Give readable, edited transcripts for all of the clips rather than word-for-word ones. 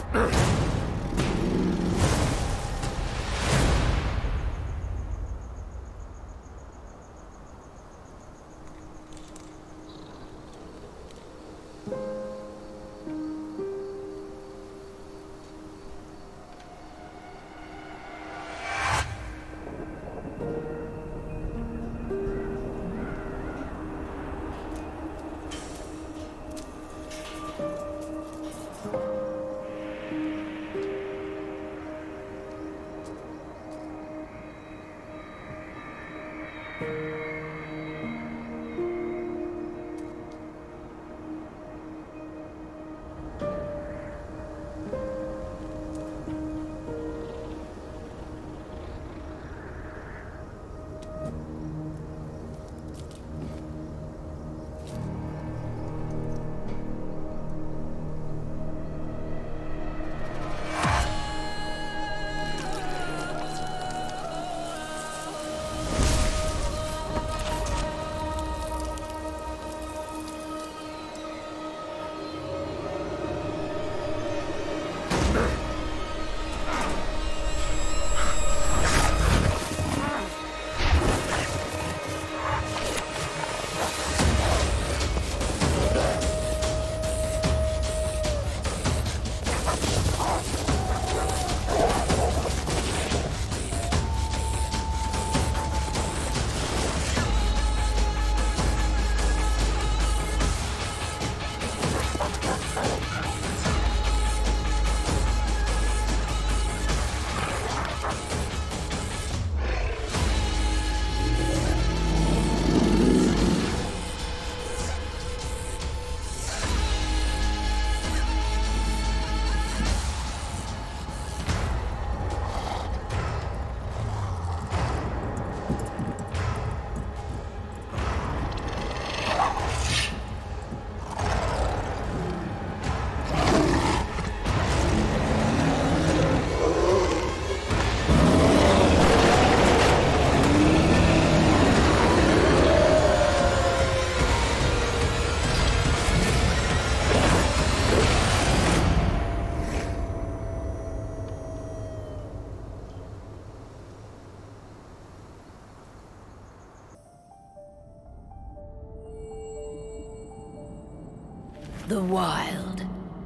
The Wild.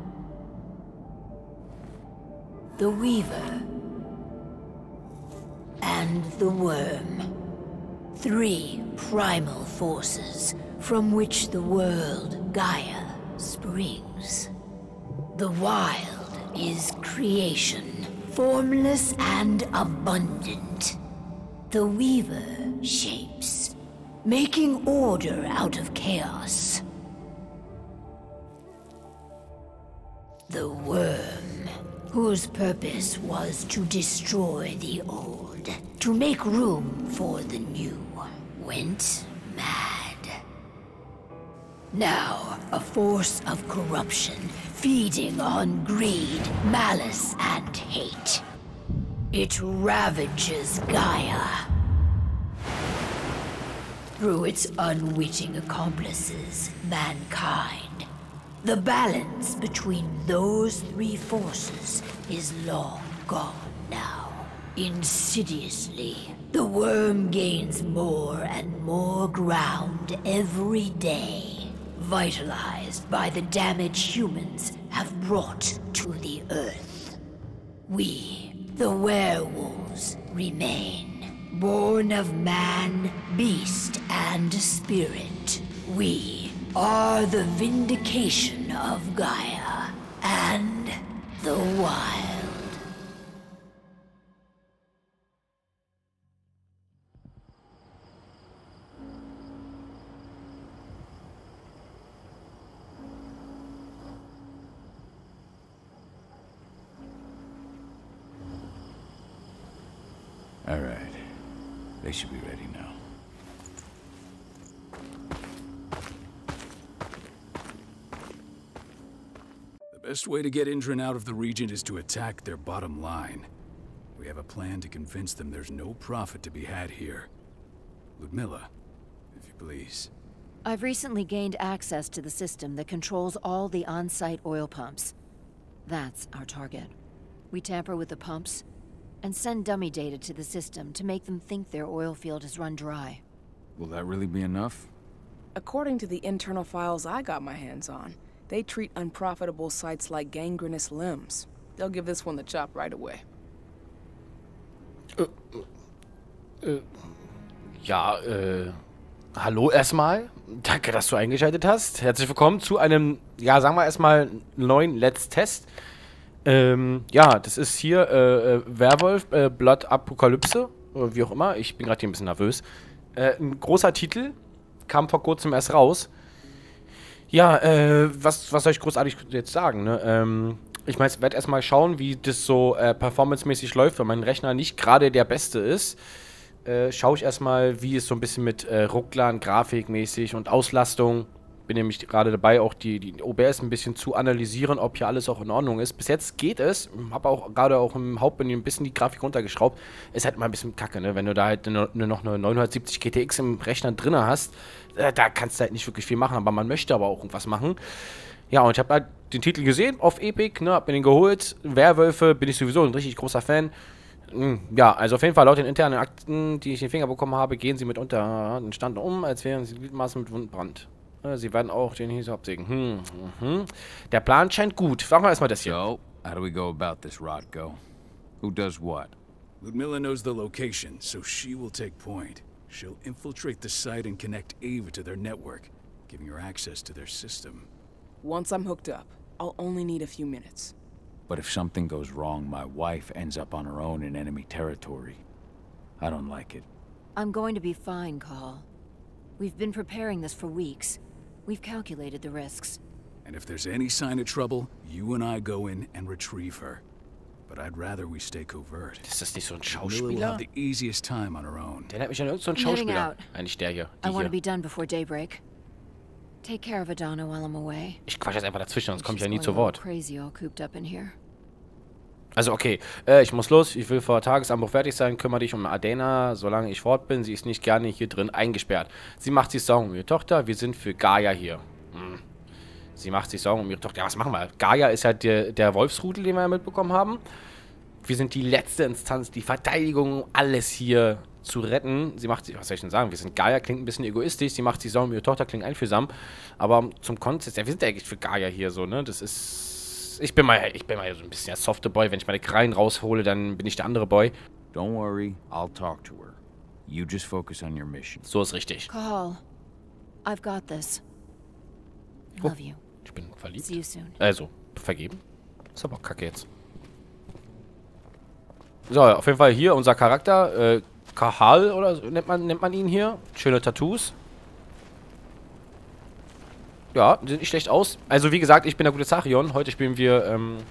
The Weaver. And the Worm. 3 primal forces from which the world Gaia springs. The Wild is creation, formless and abundant. The Weaver shapes, making order out of chaos. The Worm, whose purpose was to destroy the old, to make room for the new, went mad. Now, a force of corruption, feeding on greed, malice, and hate. It ravages Gaia. Through its unwitting accomplices, mankind. The balance between those 3 forces is long gone now. Insidiously, the Worm gains more and more ground every day, vitalized by the damage humans have brought to the Earth. We, the werewolves, remain, born of man, beast, and spirit. We are the vindication of Gaia and the Wild. All right. They should be ready now. The best way to get Indran out of the region is to attack their bottom line. We have a plan to convince them there's no profit to be had here. Ludmilla, if you please. I've recently gained access to the system that controls all the on-site oil pumps. That's our target. We tamper with the pumps and send dummy data to the system to make them think their oil field has run dry. Will that really be enough? According to the internal files I got my hands on, they treat unprofitable sites like gangrenous limbs. They'll give this one the chop right away. Ja, hallo erstmal. Danke, dass du eingeschaltet hast. Herzlich willkommen zu einem, ja, sagen wir erstmal neuen Let's Test. Ja, das ist hier Werwolf, Blood Apokalypse, oder wie auch immer. Ich bin gerade hier ein bisschen nervös. Ein großer Titel, kam vor kurzem erst raus. Ja, was soll ich großartig jetzt sagen, ne? Ich meine, ich werde erstmal schauen, wie das so performancemäßig läuft, wenn mein Rechner nicht gerade der beste ist. Schaue ich erstmal, wie es so ein bisschen mit Rucklern, grafikmäßig und Auslastung. Bin nämlich gerade dabei, auch die OBS ein bisschen zu analysieren, ob hier alles auch in Ordnung ist. Bis jetzt geht es. Habe auch gerade auch im Hauptmenü ein bisschen die Grafik runtergeschraubt. Ist halt mal ein bisschen kacke, ne? Wenn du da halt noch eine 970 GTX im Rechner drin hast, da kannst du halt nicht wirklich viel machen. Aber man möchte aber auch irgendwas machen. Ja, und ich habe halt den Titel gesehen auf Epic, ne? Hab mir den geholt. Werwölfe, bin ich sowieso ein richtig großer Fan. Ja, also auf jeden Fall laut den internen Akten, die ich in den Finger bekommen habe, gehen sie mitunter den Stand um, als wären sie Gliedmaßen mit Wundbrand. Sie werden auch den hier so absägen. Der Plan scheint gut. Fragen wir erstmal das hier. So, how do we go about this, Rodko? Who does what? Ludmilla knows the location, so she will take point. She'll infiltrate the site and connect Ava to their network, giving her access to their system. Once I'm hooked up, I'll only need a few minutes. But if something goes wrong, my wife ends up on her own in enemy territory. I don't like it. I'm going to be fine, Carl. We've been preparing this for weeks. We've calculated the risks. And if there's any sign of trouble, you and I go in and retrieve her. But I'd rather we stay covert. Ist das nicht so ein Ludmilla will Schauspieler? have the easiest time on her own. Der nennt mich ja so ein I'm heading Schauspieler. out. Eigentlich der hier. I Die want to hier. be done before daybreak. Take care of Adana while I'm away. Ich quatsch jetzt einfach dazwischen, sonst komme ich ja nie She's zu going a Wort. little crazy all cooped up in here. Also okay, ich muss los, ich will vor Tagesanbruch fertig sein, kümmere dich um Adena, solange ich fort bin, sie ist nicht gerne hier drin eingesperrt. Sie macht sich Sorgen um ihre Tochter, wir sind für Gaia hier. Sie macht sich Sorgen um ihre Tochter, ja was machen wir? Gaia ist halt der Wolfsrudel, den wir ja mitbekommen haben. Wir sind die letzte Instanz, die Verteidigung, alles hier zu retten. Sie macht sich, was soll ich denn sagen, wir sind Gaia, klingt ein bisschen egoistisch, sie macht sich Sorgen um ihre Tochter, klingt einfühlsam. Aber zum Kontext, ja wir sind ja eigentlich für Gaia hier so, ne, das ist... Ich bin mal so ein bisschen der softe Boy. Wenn ich meine Krallen raushole, dann bin ich der andere Boy. Don't worry, I'll talk to her. You just focus on your mission. So ist richtig. Carl, I've got this. Oh. Love you. Ich bin verliebt. See you soon. Also, vergeben. Ist aber auch kacke jetzt. So, auf jeden Fall hier unser Charakter. Kahal oder so nennt man ihn hier. Schöne Tattoos. Ja, sieht nicht schlecht aus. Also wie gesagt, ich bin der gute Zacharion. Heute spielen wir,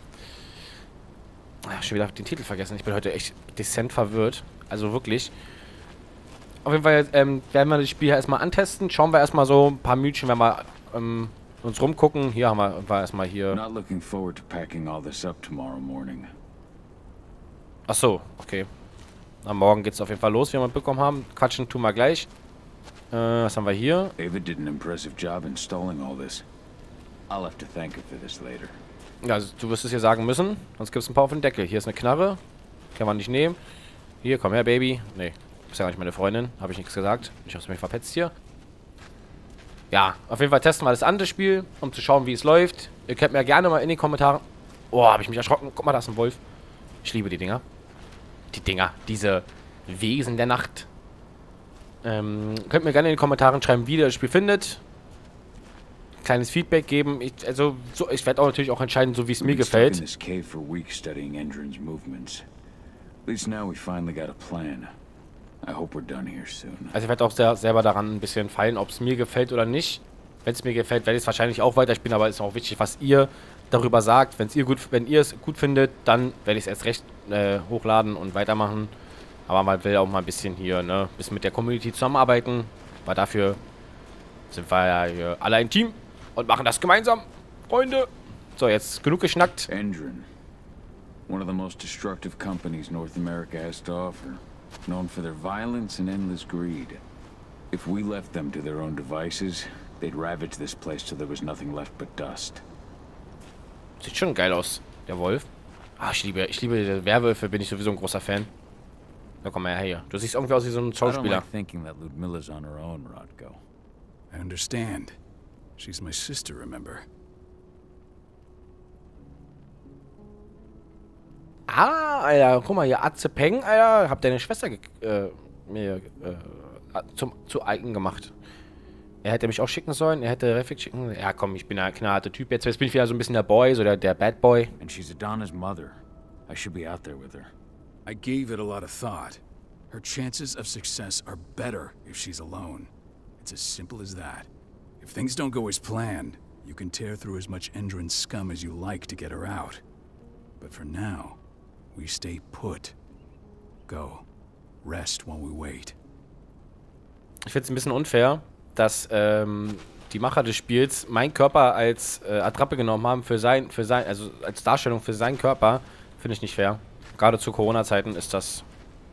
schon wieder den Titel vergessen. Ich bin heute echt dezent verwirrt. Also wirklich. Auf jeden Fall werden wir das Spiel erstmal antesten. Schauen wir erstmal so ein paar Minütchen, wenn wir uns rumgucken. Hier haben wir erstmal hier. Not looking forward to packing all this up tomorrow morning. Ach so, okay. Am Morgen geht's auf jeden Fall los, wie wir mitbekommen haben. Quatschen tun wir gleich. Was haben wir hier? Ava did an impressive job installing all this. I'll have to thank her for this later. Ja, also, du wirst es hier sagen müssen, sonst gibt es ein paar auf den Deckel. Hier ist eine Knarre. Kann man nicht nehmen. Hier, komm her, Baby. Nee, ist ja gar nicht meine Freundin. Habe ich nichts gesagt. Ich hab's mich verpetzt hier. Ja, auf jeden Fall testen wir das an, das Spiel, um zu schauen, wie es läuft. Ihr könnt mir gerne mal in den Kommentaren... Oh, habe ich mich erschrocken. Guck mal, da ist ein Wolf. Ich liebe die Dinger. Diese Wesen der Nacht. Könnt mir gerne in den Kommentaren schreiben, wie ihr das Spiel findet. Kleines Feedback geben. Ich werde auch natürlich auch entscheiden, so wie es mir gefällt. In this cave for weeks studying Endron's movements. At least now we finally got a plan. I hope we're done here soon. Also ich werde auch selber daran ein bisschen feilen, ob es mir gefällt oder nicht. Wenn es mir gefällt, werde ich es wahrscheinlich auch weiterspielen, aber es ist auch wichtig, was ihr darüber sagt. Wenn ihr es gut findet, dann werde ich es erst recht hochladen und weitermachen. Aber man will auch mal ein bisschen hier, ne, ein bisschen mit der Community zusammenarbeiten. Weil dafür sind wir ja hier alle ein Team und machen das gemeinsam. Freunde. So, jetzt genug geschnackt. Endron. One of the most destructive companies North America has to offer. Known for their violence and endless greed. If we left them to their own devices, they'd ravage this place till there was nothing left but dust. Sieht schon geil aus. Der Wolf. Ah, ich liebe die Werwölfe, bin ich sowieso ein großer Fan. Na komm mal her hier. Du siehst irgendwie aus wie so ein I don't Schauspieler. like thinking that Ludmilla's on her own, Rodko. I understand. She's my sister, remember? Ah, Alter, guck mal hier, Atze Peng, Alter, hab deine Schwester zu eigen gemacht. Er hätte mich auch schicken sollen, er hätte Refik schicken. Ja, komm, ich bin ein knallharter Typ. Jetzt bin ich wieder so ein bisschen der Boy, so der Bad Boy. And she's Adana's mother. I should be out there with her. I gave it a lot of thought. Her chances of success are better if she's alone. It's as simple as that. If things don't go as planned, you can tear through as much Endron scum as you like to get her out. But for now, we stay put. Go. Rest while we wait. Ich finde es ein bisschen unfair, dass die Macher des Spiels meinen Körper als Attrappe genommen haben also als Darstellung für seinen Körper. Finde ich nicht fair. Gerade zu Corona-Zeiten ist das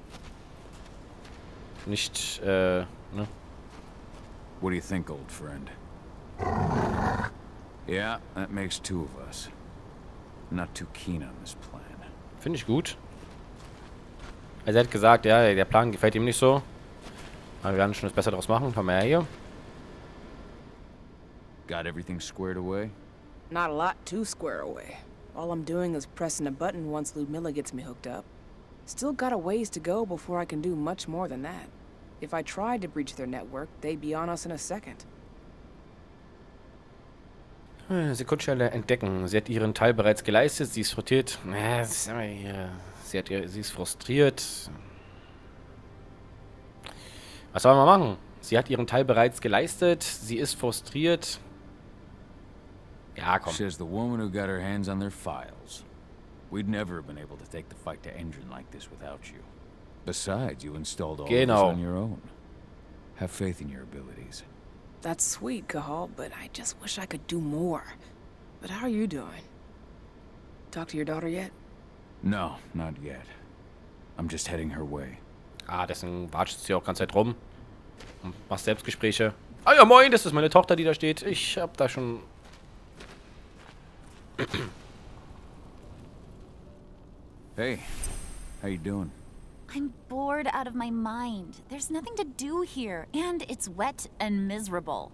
nicht, ne? What do you think, old friend? Yeah, that makes two of us. Not too keen on this plan. Finde ich gut. Also er hat gesagt, ja, der Plan gefällt ihm nicht so. Aber wir werden schon das Beste draus machen. Komm mal her hier. Got everything squared away? Not a lot to square away. All I'm doing is pressing a button once Ludmilla gets me hooked up. Still got a ways to go before I can do much more than that. If I tried to breach their network, they'd be on us in a second. Sekundstelle entdecken. Sie hat ihren Teil bereits geleistet. Sie ist frustriert. Sie ist frustriert. Was soll man machen? Sie hat ihren Teil bereits geleistet. Sie ist frustriert. Ja, komm. Says the woman who got her hands on their files. We'd never have been able to take the fight to Endron like this without you. Besides, you installed all of this on your own. Have faith in your abilities. That's sweet, Cahal, but I just wish I could do more. But how are you doing? Talk to your daughter yet? No, not yet. I'm just heading her way. Ah, deswegen watscht sie auch die ganze Zeit rum. Und macht Selbstgespräche. Ah ja, moin, das ist meine Tochter, die da steht. Ich hab da schon... Hey, how you doing? I'm bored out of my mind. There's nothing to do here, and it's wet and miserable.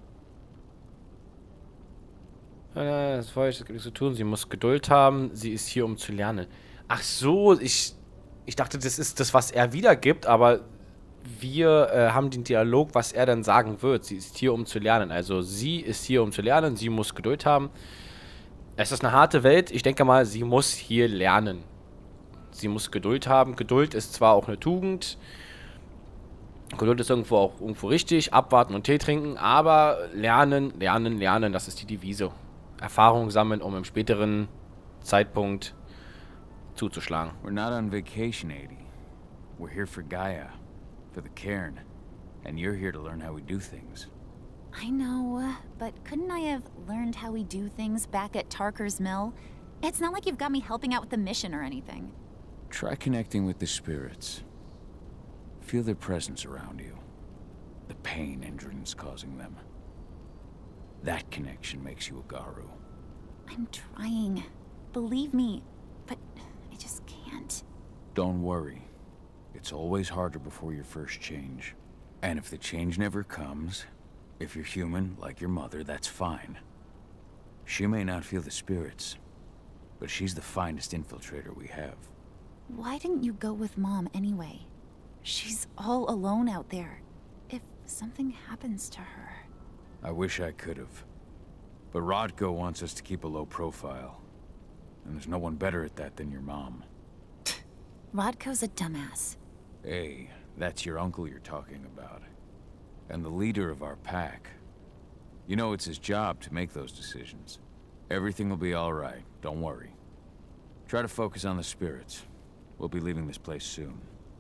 Das gibt nichts zu tun. Sie muss Geduld haben. Sie ist hier, um zu lernen. Ach so, ich dachte, das ist das, was er wiedergibt, aber wir haben den Dialog, was er dann sagen wird. Sie ist hier, um zu lernen. Also sie ist hier, um zu lernen. Sie muss Geduld haben. Es ist eine harte Welt. Ich denke mal, sie muss hier lernen. Sie muss Geduld haben. Geduld ist zwar auch eine Tugend. Geduld ist irgendwo richtig. Abwarten und Tee trinken. Aber lernen, lernen, lernen. Das ist die Devise. Erfahrung sammeln, um im späteren Zeitpunkt zuzuschlagen. We're not on vacation, Adi. We're here for Gaia. For the cairn. And you're here to learn how we do things. I know, but couldn't I have learned how we do things back at Tarker's Mill? It's not like you've got me helping out with the mission or anything. Try connecting with the spirits. Feel their presence around you. The pain Endron's causing them. That connection makes you a Garu. I'm trying. Believe me. But I just can't. Don't worry. It's always harder before your first change. And if the change never comes, if you're human, like your mother, that's fine. She may not feel the spirits, but she's the finest infiltrator we have. Why didn't you go with Mom anyway? She's all alone out there. If something happens to her... I wish I could have. But Rodko wants us to keep a low profile. And there's no one better at that than your mom. Rodko's a dumbass. Hey, that's your uncle you're talking about. And the leader of our pack. You know it's his job to make those decisions. Everything will be all right, don't worry. Try to focus on the spirits. We'll be leaving this place soon.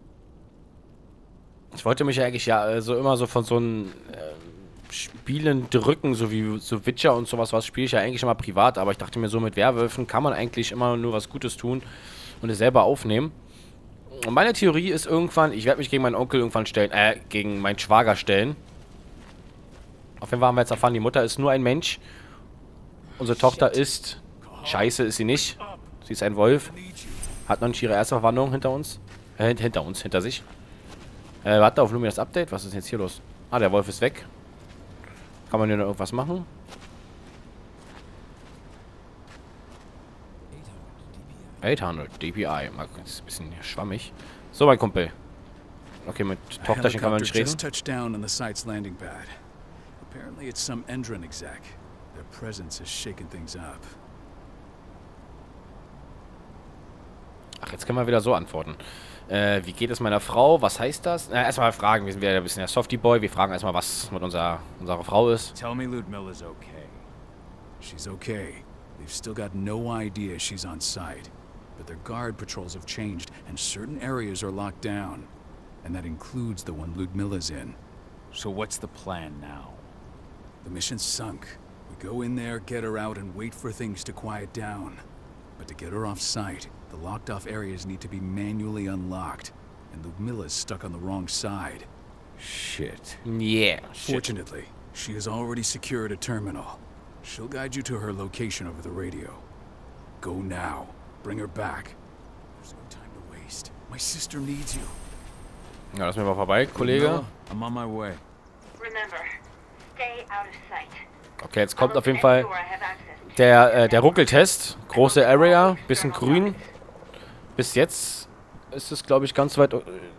Ich wollte mich eigentlich ja so immer so von so einem Spielen drücken, so wie so Witcher und sowas, was spiele ich ja eigentlich immer privat, aber ich dachte mir so, mit Werwölfen kann man eigentlich immer nur was Gutes tun und es selber aufnehmen. Und meine Theorie ist irgendwann, ich werde mich gegen meinen Onkel irgendwann stellen, gegen meinen Schwager stellen. Auf jeden Fall haben wir jetzt erfahren, die Mutter ist nur ein Mensch. Unsere Tochter ist... Scheiße ist sie nicht. Sie ist ein Wolf. Hat noch nicht ihre erste Verwandlung hinter uns. Hinter sich. Warte auf Luminas Update. Was ist denn jetzt hier los? Ah, der Wolf ist weg. Kann man hier noch irgendwas machen? 800 DPI. Das ist ein bisschen schwammig. So, mein Kumpel. Okay, mit Tochterchen kann man nicht reden. Just touched down on the site's landing pad. Apparently it's some Endron exec. Their presence has shaken things up. Ach, jetzt können wir wieder so antworten. Wie geht es meiner Frau? Was heißt das? Erstmal fragen. Wir sind wieder ein bisschen der Softie-Boy. Wir fragen erstmal, was mit unserer Frau ist. Tell me Ludmilla's okay. She's okay. They've still got no idea she's on site. But their guard patrols have changed, and certain areas are locked down. And that includes the one Ludmilla's in. So what's the plan now? The mission's sunk. We go in there, get her out, and wait for things to quiet down. But to get her off site, the locked-off areas need to be manually unlocked. And Ludmilla's stuck on the wrong side. Shit. Yeah. Shit. Fortunately, she has already secured a terminal. She'll guide you to her location over the radio. Go now. Bring her back. There's no time to waste. My sister needs you. Ja, lass mir mal vorbei, Kollege. Ludmilla, I'm on my way. Remember, stay out of sight. Okay, jetzt kommt auf jeden Fall der Ruckeltest. Große Area, bisschen grün. Bis jetzt ist es, glaube ich, ganz weit...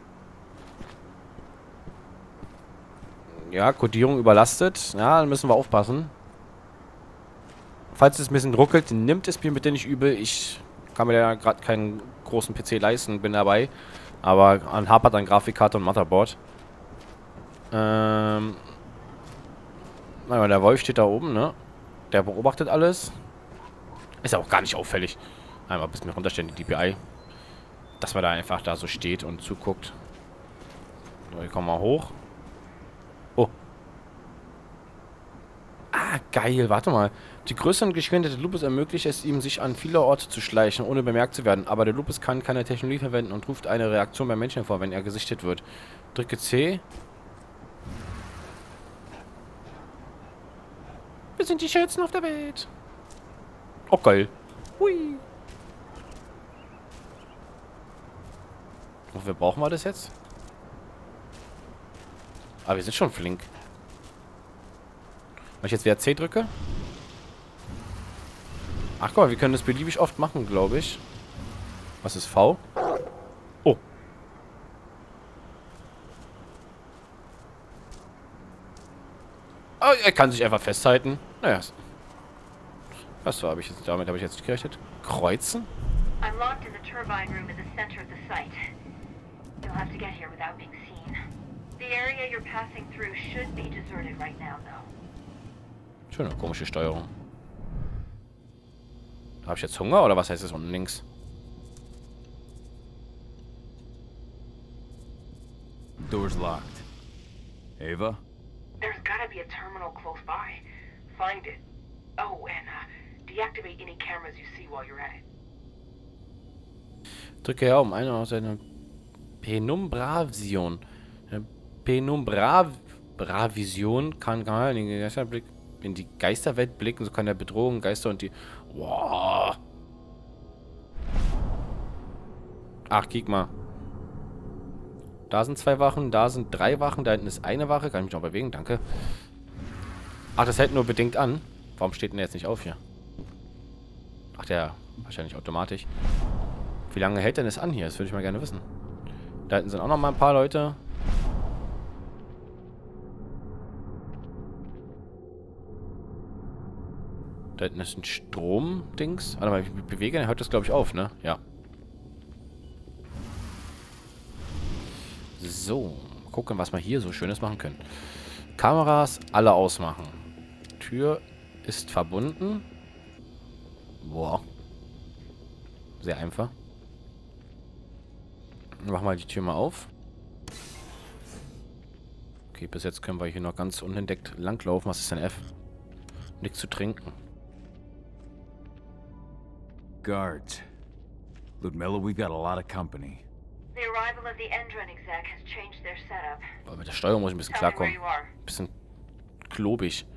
Ja, Kodierung überlastet. Ja, dann müssen wir aufpassen. Falls es ein bisschen ruckelt, nimmt es mir bitte nicht übel. Ich kann mir ja gerade keinen großen PC leisten, bin dabei. Aber an hapert an Grafikkarte und Motherboard. Naja, der Wolf steht da oben, ne? Der beobachtet alles. Ist ja auch gar nicht auffällig. Einmal ein bisschen runterstellen, die DPI. Dass man da einfach da so steht und zuguckt. So, hier kommen wir hoch. Oh. Ah, geil. Warte mal. Die Größe und Geschwindigkeit des Lupus ermöglicht es ihm, sich an viele Orte zu schleichen, ohne bemerkt zu werden. Aber der Lupus kann keine Technologie verwenden und ruft eine Reaktion beim Menschen hervor, wenn er gesichtet wird. Drücke C. Wir sind die Schönsten auf der Welt. Oh, geil. Hui. Wofür brauchen wir das jetzt? Ah, wir sind schon flink. Wenn ich jetzt wieder C drücke? Ach, guck mal, wir können das beliebig oft machen, glaube ich. Was ist V? Oh. Oh, er kann sich einfach festhalten. Naja. Was habe ich jetzt? Damit habe ich jetzt nicht gerechnet. Kreuzen? I'm locked in the turbine room in the center of the site. You'll have to get here without being seen. The area you're passing through should be deserted right now, though. Schöne komische Steuerung. Habe ich jetzt Hunger oder was heißt das unten links? Door's locked. Ava? There's gotta be a terminal close by. Find it. Oh, and deactivate any cameras you see while you're at it. Drücke ja um eine aus einer Penumbravision. Eine Penumbravision kann in die Geisterwelt blicken, so kann der Bedrohung, Geister und die... Wow. Ach, guck mal. Da sind 2 Wachen, da sind 3 Wachen, da hinten ist eine Wache. Kann ich mich noch bewegen? Danke. Ach, das hält nur bedingt an. Warum steht denn der jetzt nicht auf hier? Ach, der wahrscheinlich automatisch. Wie lange hält denn das an hier? Das würde ich mal gerne wissen. Da hinten sind auch noch mal ein paar Leute. Da hinten ist ein Strom-Dings. Warte mal, ich bewege, dann hört das, glaube ich, auf, ne? Ja. So. Gucken, was wir hier so Schönes machen können. Kameras alle ausmachen. Tür ist verbunden. Boah. Sehr einfach. Machen wir die Tür mal auf. Okay, bis jetzt können wir hier noch ganz unentdeckt langlaufen. Was ist denn F? Nichts zu trinken. Guards. Ludmilla, we've got a lot of company. The arrival of the Endron exec has changed their setup. Aber mit der Steuerung muss ich ein bisschen Tell me where klarkommen. you are. Bisschen klobig.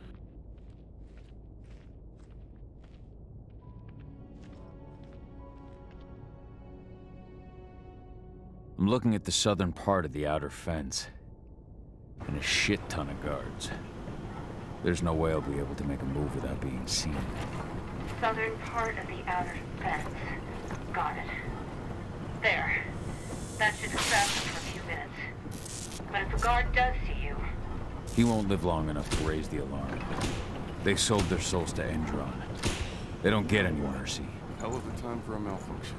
I'm looking at the southern part of the outer fence. And a shit ton of guards. There's no way I'll be able to make a move without being seen. Southern part of the outer fence. Got it. There. That should distract him for a few minutes. But if a guard does see you... He won't live long enough to raise the alarm. They sold their souls to Endron. They don't get any mercy. Hell of a time for a malfunction.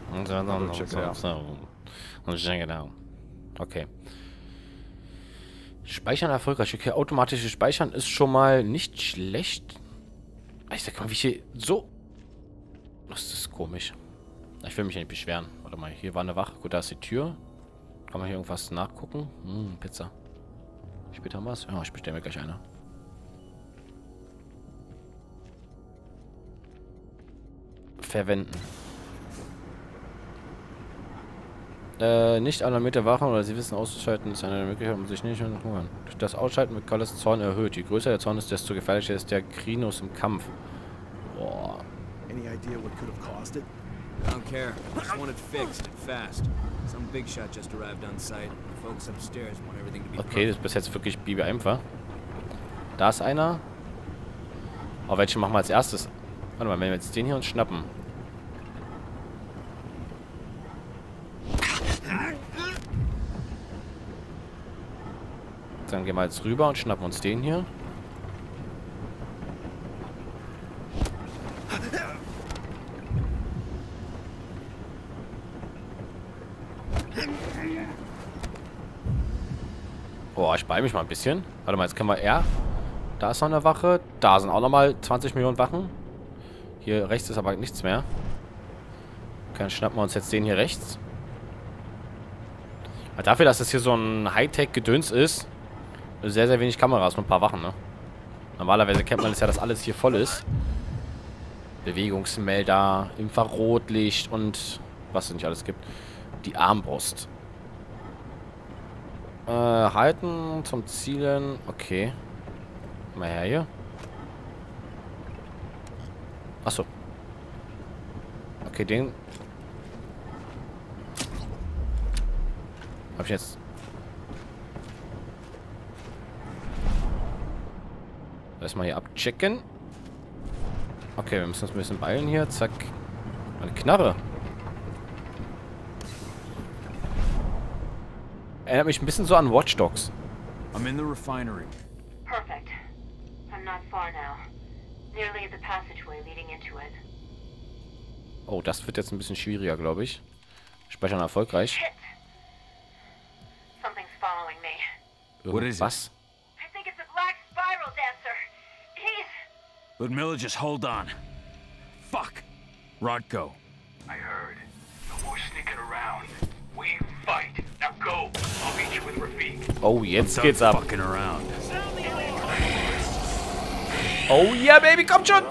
Check it out. Okay. Speichern erfolgreich. Okay, automatisches Speichern ist schon mal nicht schlecht. Ich sag mal, wie viel... So... Das ist komisch. Ich will mich ja nicht beschweren. Warte mal, hier war eine Wache. Gut, da ist die Tür. Kann man hier irgendwas nachgucken? Pizza. Später haben wir es? Ja, ich bestelle mir gleich eine. Verwenden. Nicht alarmierte Wachen oder sie wissen auszuschalten, ist eine Möglichkeit, um sich nicht zu hungern. Durch das Ausschalten wird Collis Zorn erhöht. Je größer der Zorn ist, desto gefährlicher ist der Krinos im Kampf. Boah. Any idea what could have caused it? I don't care. I just want it fixed and fast. Some big shot just arrived on site. The folks upstairs want everything to be okay, das ist bis jetzt wirklich Bibi einfach. Da ist einer. Aber welchen machen wir als erstes? Warte mal, wenn wir jetzt den hier uns schnappen. Dann gehen wir jetzt rüber und schnappen uns den hier. Boah, ich beeile mich mal ein bisschen. Warte mal, jetzt können wir R. Da ist noch eine Wache. Da sind auch nochmal 20 Millionen Wachen. Hier rechts ist aber nichts mehr. Okay, dann schnappen wir uns jetzt den hier rechts. Aber dafür, dass das hier so ein Hightech-Gedöns ist, sehr, sehr wenig Kameras, nur ein paar Wachen, ne? Normalerweise kennt man es ja, dass alles hier voll ist. Bewegungsmelder, Infrarotlicht und was es nicht alles gibt. Die Armbrust. Halten zum Zielen. Okay. Mal her hier. Achso. Okay, den... Hab ich jetzt... Erstmal hier abchecken. Okay, wir müssen uns ein bisschen beeilen hier. Zack. Eine Knarre. Erinnert mich ein bisschen so an Watch Dogs. I'm in the refinery. Perfect. I'm not far now. Nearly the passageway leading into it. Oh, das wird jetzt ein bisschen schwieriger, glaube ich. Speichern erfolgreich. Shit. Something's following me. What is was? I think it's a black spiral dancer. He's... Ludmilla, just hold on. Fuck. Rodko. I heard. No more sneaking around. We fight. Now go. I'll meet you with Rafik. Oh, jetzt geht's ab. Fucking around. Oh yeah, Baby, kommt schon!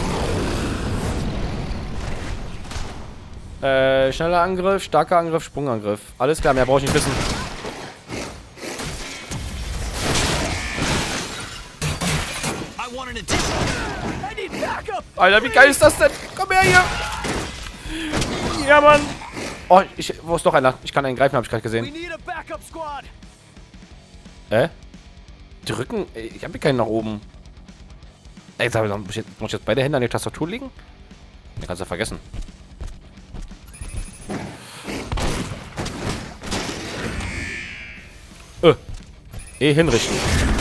Schneller Angriff, starker Angriff, Sprungangriff. Alles klar, mehr brauche ich nicht wissen. Alter, wie geil ist das denn? Komm her hier! Ja, Mann! Oh, wo ist doch einer? Ich kann einen greifen, habe ich gerade gesehen. Drücken? Ich habe hier keinen nach oben. Ey, jetzt muss ich jetzt beide Hände an die Tastatur legen? Den kannst du vergessen. Hinrichten.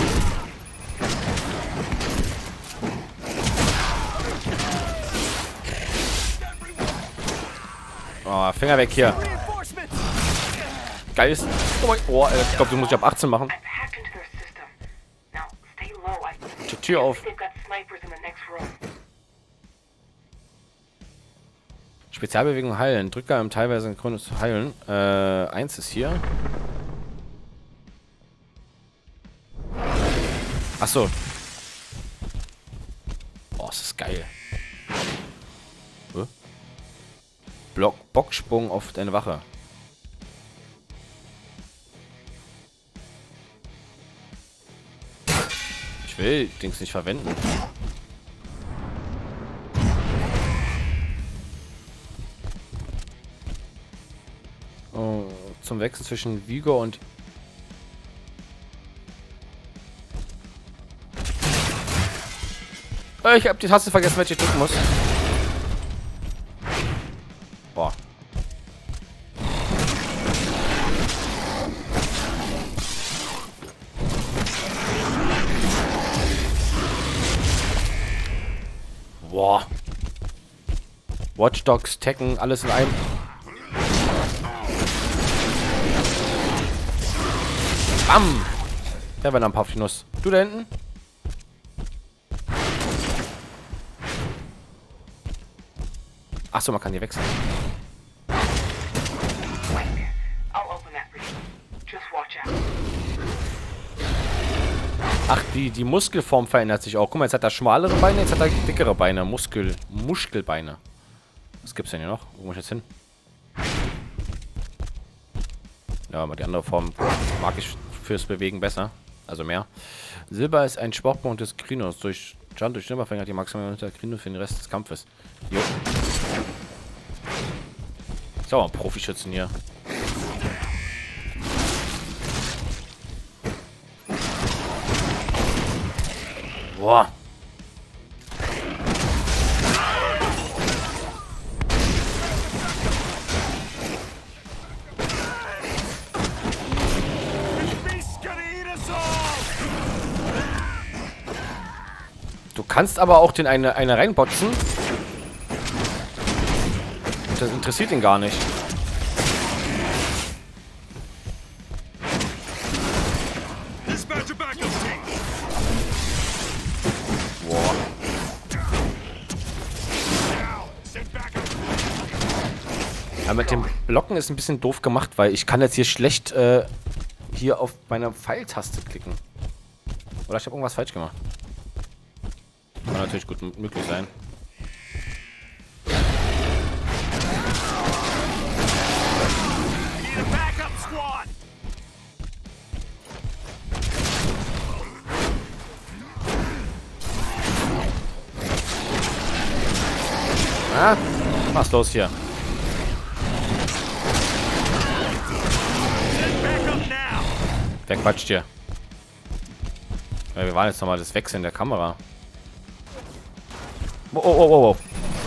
Oh, Finger weg hier. Geil ist. Oh mein Gott, ich glaube, du musst dich ab 18 machen. Die Tür auf. Spezialbewegung heilen. Drücker im teilweise synchron zu heilen. 1 ist hier. Achso. Oh, das ist geil. Bocksprung auf deine Wache. Ich will Dings nicht verwenden. Oh, zum Wechsel zwischen Vigor und... Ich hab die Taste vergessen, welche ich drücken muss. Boah. Boah. Watch Dogs, Tekken, alles in einem. Bam! Der war ein paar auf die Nuss. Du da hinten? Achso, man kann hier wechseln. Ach, die Muskelform verändert sich auch. Guck mal, jetzt hat er schmalere Beine, jetzt hat er dickere Beine. Muskelbeine. Was gibt's denn hier noch? Wo muss ich jetzt hin? Ja, aber die andere Form mag ich fürs Bewegen besser. Also mehr. Silber ist ein Schwachpunkt des Krinos. Durch Schaden durch Silber verringert die maximale unter Krino für den Rest des Kampfes. Jo. So, ein Profischützen hier. Boah. Du kannst aber auch den eine reinbotzen. Das interessiert ihn gar nicht. Boah. Aber mit dem Blocken ist ein bisschen doof gemacht, weil ich kann jetzt hier schlecht hier auf meine Pfeiltaste klicken. Oder ich habe irgendwas falsch gemacht. Kann natürlich gut möglich sein. Ah, was ist los hier? Wer quatscht hier? Ja, wir waren jetzt nochmal das Wechseln der Kamera. Oh, oh, oh, oh.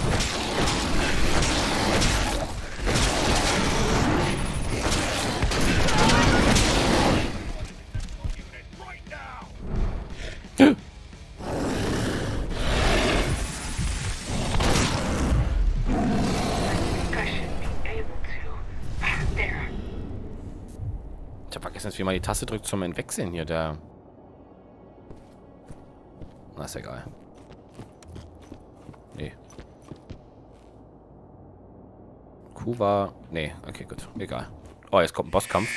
Ich hab vergessen, wie man die Taste drückt zum Entwechseln hier. Der. Na, ist egal. Nee. Q war... Nee, okay, gut. Egal. Oh, jetzt kommt ein Bosskampf.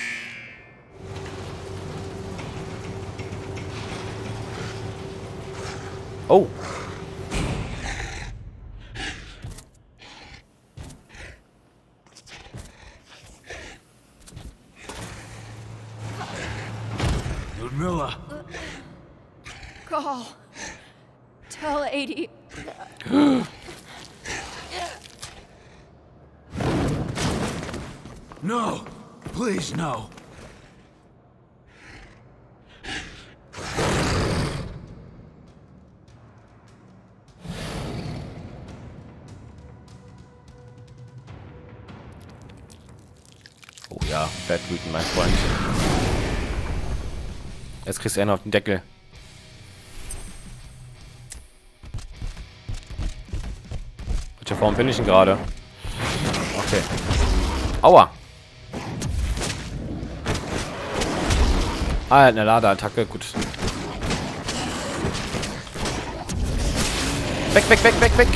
Oh. Ludmilla. Call. Tell 80. No! Please, no! Oh ja, werd wütend, mein Freund. Jetzt kriegst du einen auf den Deckel. Welche Form bin ich denn gerade? Okay. Aua! Ah, eine Ladeattacke, gut. Weg, weg, weg, weg, weg!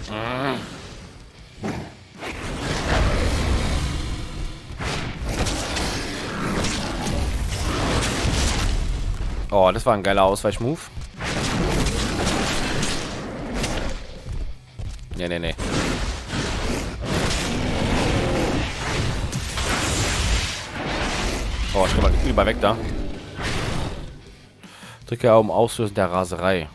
Oh, das war ein geiler Ausweichmove. Nee, nee, nee. Oh, ich bin mal über weg da. Drücke ja um Auslösen der Raserei.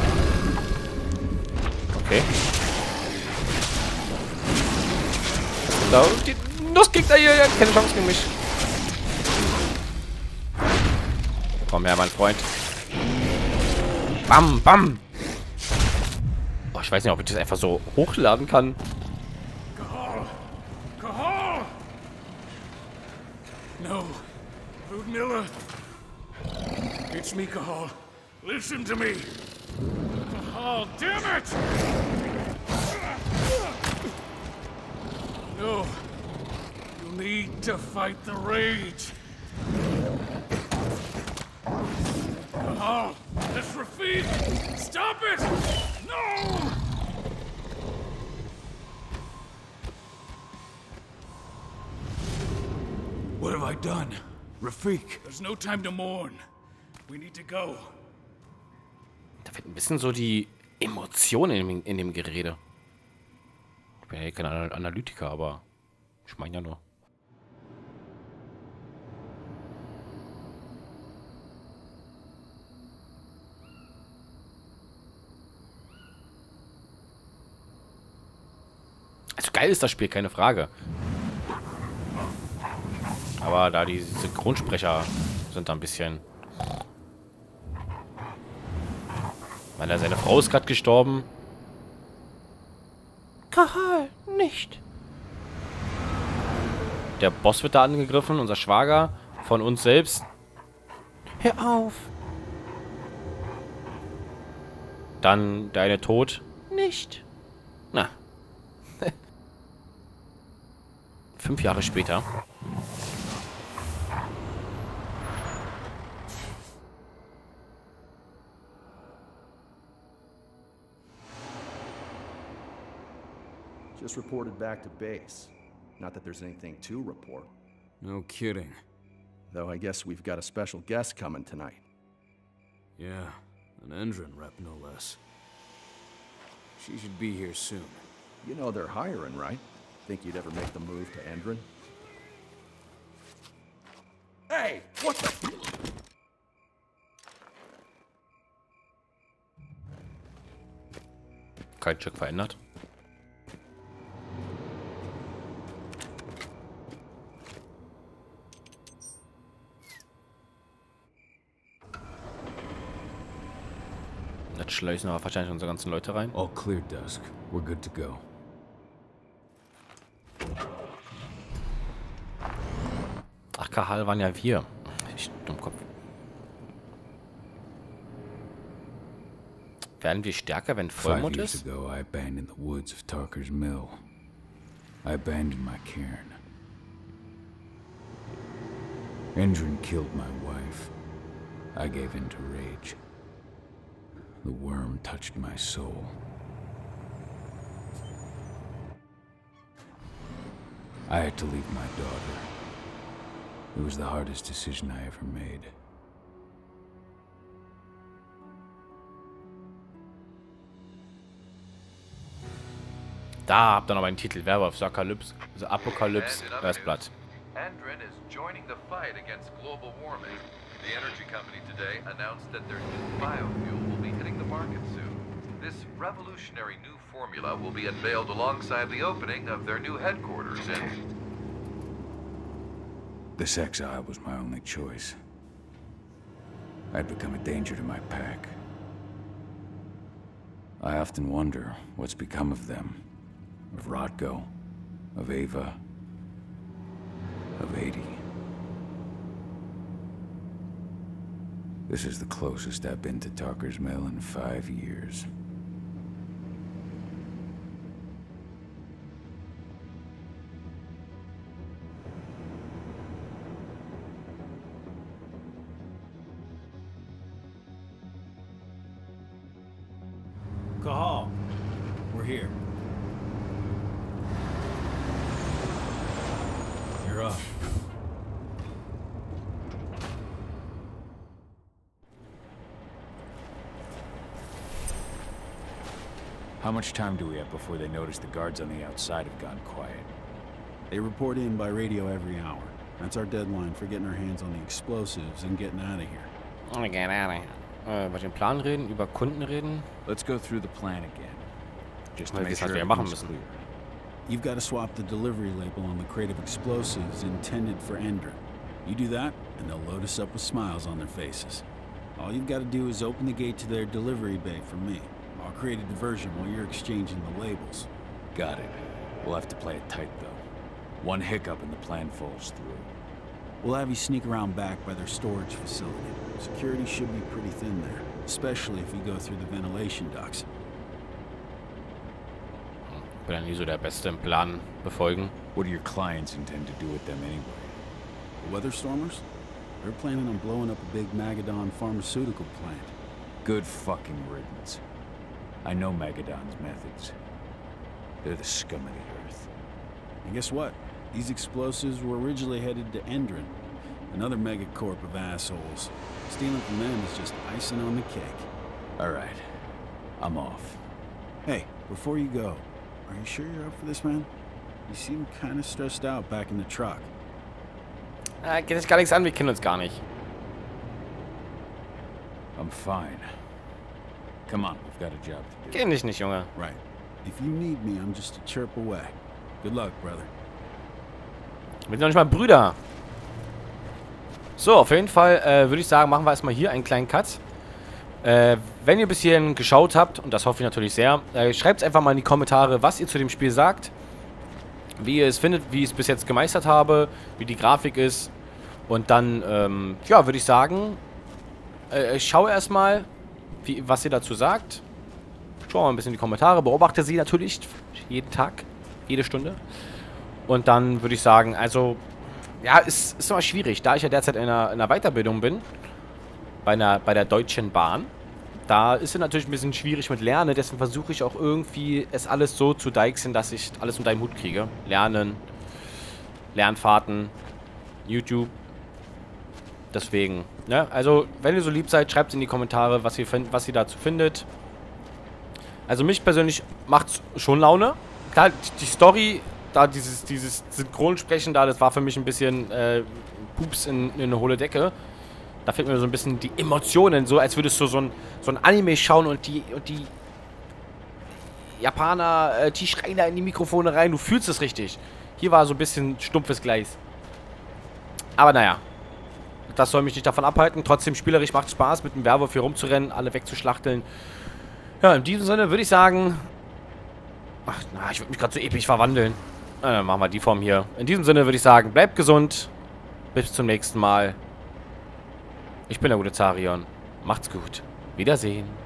Okay. Da, die Nussgegner hier, keine Chance gegen mich. Komm her, mein Freund. Bam, bam. Oh, ich weiß nicht, ob ich das einfach so hochladen kann. Cahal! Cahal! No. Ludmilla. It's me, Cahal. Listen to me. Cahal, damn it! No. You need to fight the rage. Cahal, that's Rafik! Stop it! No! What have I done? Rafik! There's no time to mourn. We need to go. Da fehlt ein bisschen so die Emotion in dem Gerede. Ich bin ja kein Analytiker, aber ich meine ja nur. Also geil ist das Spiel, keine Frage. Aber da die Synchronsprecher sind da ein bisschen... Weil seine Frau ist gerade gestorben. Cahal, nicht. Der Boss wird da angegriffen, unser Schwager von uns selbst. Hör auf. Dann der eine tot. Nicht. Na. 5 Jahre später. Just reported back to base. Not that there's anything to report. No kidding. Though I guess we've got a special guest coming tonight. Yeah, an Endron rep, no less. She should be here soon. You know they're hiring, right? Think you'd ever make the move to Endron? Hey, what the... Kein Stück verändert. Jetzt schleusen wir wahrscheinlich unsere ganzen Leute rein. All clear, Dusk. We're good to go. Ach, Cahal waren ja wir. Ich Dummkopf. Werden wir stärker, wenn Vollmond 5 years ist? ago, I abandoned the woods of Tarker's Mill. I abandoned my cairn. Endron killed my wife. I gave in to rage. The worm touched my soul. I had to leave my daughter. It was the hardest decision I ever made. Da habt ihr noch einen Titel. Werwolf, Apokalypse, also Apokalypse, das Blatt. Endron is joining the fight against global warming. The energy company today announced that their new biofuel will be hitting the market soon. This revolutionary new formula will be unveiled alongside the opening of their new headquarters in... This exile was my only choice. I'd become a danger to my pack. I often wonder what's become of them. Of Rodko, of Ava, of 80. This is the closest I've been to Tarker's Mill in 5 years. Cahal, we're here. You're up. How much time do we have before they notice the guards on the outside have gone quiet? They report in by radio every hour. That's our deadline for getting our hands on the explosives and getting out of here. Get out of here. Über den Plan reden, über Kunden reden. Let's go through the plan again. Just to Weil make wir es halt sure wieder machen everything's müssen. clear. you've got to swap the delivery label on the crate of explosives intended for Endron. You do that, and they'll load us up with smiles on their faces. All you've got to do is open the gate to their delivery bay for me. I'll create a diversion while you're exchanging the labels. Got it. We'll have to play it tight, though. One hiccup and the plan falls through. We'll have you sneak around back by their storage facility. Security should be pretty thin there, especially if you go through the ventilation ducts. Bin ja nie so der Beste im Plan befolgen. What do your clients intend to do with them anyway? The Weatherstormers? They're planning on blowing up a big Magadon pharmaceutical plant. Good fucking riddance. I know Magadon's methods. They're the scum of the earth. And guess what? These explosives were originally headed to Endron, another megacorp of assholes. Stealing from them is just icing on the cake. All right. I'm off. Hey, before you go, are you sure you're up for this, man? You seem kind of stressed out back in the truck. Geht sich gar nichts an, wir kennen uns gar nicht. I'm fine. Come on, we've got a job to do. Kenn dich nicht, Junge. Right. If you need me, I'm just a chirp away. Good luck, brother. Wir sind noch nicht mal Brüder. So, auf jeden Fall würde ich sagen, machen wir erstmal hier einen kleinen Cut. Wenn ihr bis hierhin geschaut habt, und das hoffe ich natürlich sehr, schreibt es einfach mal in die Kommentare, was ihr zu dem Spiel sagt. Wie ihr es findet, wie ich es bis jetzt gemeistert habe, wie die Grafik ist. Und dann, ja, würde ich sagen, ich schaue erstmal, was ihr dazu sagt. Schau mal ein bisschen in die Kommentare, beobachte sie natürlich jeden Tag, jede Stunde. Und dann würde ich sagen, also, ja, ist immer schwierig, da ich ja derzeit in einer Weiterbildung bin, bei der Deutschen Bahn. Da ist es natürlich ein bisschen schwierig mit Lernen, deswegen versuche ich auch irgendwie, es alles so zu deichseln, dass ich alles unter einen Hut kriege. Lernen, Lernfahrten, YouTube. Deswegen, ne? Also, wenn ihr so lieb seid, schreibt in die Kommentare, was ihr dazu findet. Also, mich persönlich macht es schon Laune. Klar, die Story, da dieses Synchronsprechen da, das war für mich ein bisschen Pups in eine hohle Decke. Da fehlt mir so ein bisschen die Emotionen, so als würdest du so ein Anime schauen und die Japaner, die schreien da in die Mikrofone rein, du fühlst es richtig. Hier war so ein bisschen stumpfes Gleis. Aber naja, das soll mich nicht davon abhalten. Trotzdem spielerisch macht es Spaß, mit dem Werwolf hier rumzurennen, alle wegzuschlachteln. Ja, in diesem Sinne würde ich sagen... Ach, na, ich würde mich gerade so episch verwandeln. Na, dann machen wir die Form hier. In diesem Sinne würde ich sagen, bleibt gesund. Bis zum nächsten Mal. Ich bin der gute Zarion. Macht's gut. Wiedersehen.